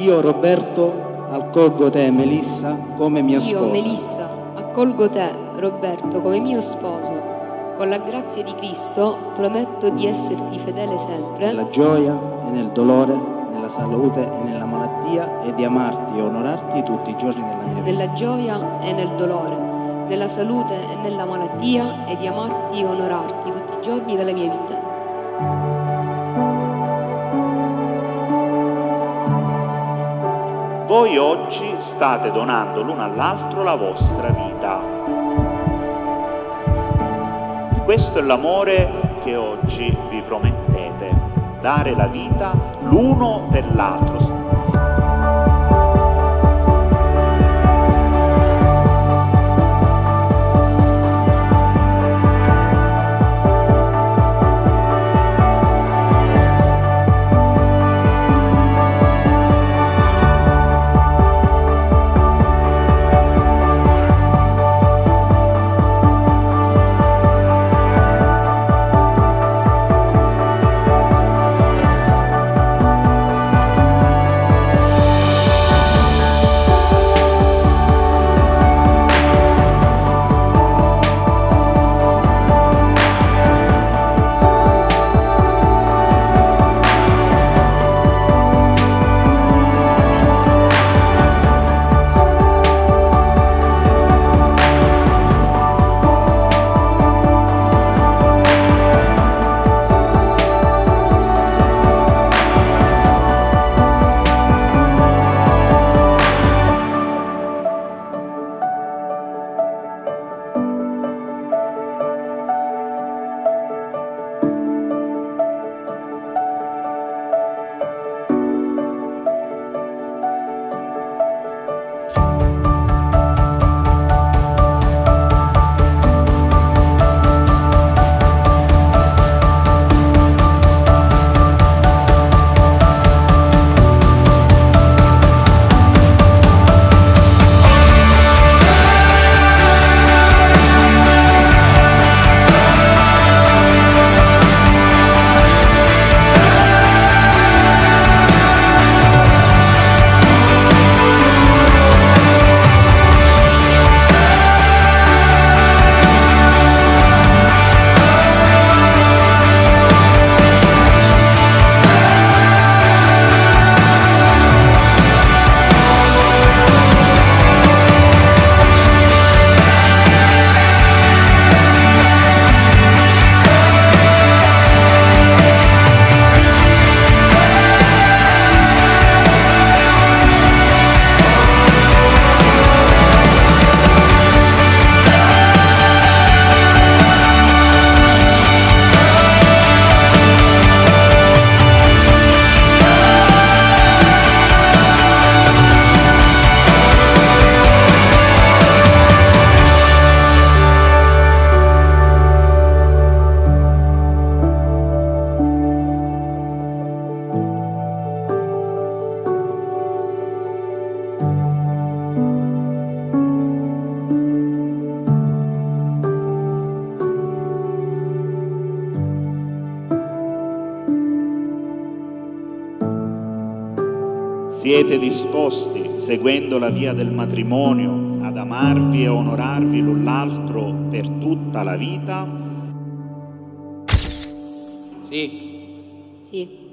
Io, Roberto, accolgo te, Melissa, come mia sposa. Io, Melissa, accolgo te, Roberto, come mio sposo. Con la grazia di Cristo prometto di esserti fedele sempre. Nella gioia e nel dolore, nella salute e nella malattia, e di amarti e onorarti tutti i giorni della mia vita. Nella gioia e nel dolore, nella salute e nella malattia, e di amarti e onorarti tutti i giorni della mia vita. Voi oggi state donando l'uno all'altro la vostra vita. Questo è l'amore che oggi vi promettete, dare la vita l'uno per l'altro. Siete disposti, seguendo la via del matrimonio, ad amarvi e onorarvi l'un l'altro per tutta la vita? Sì. Sì.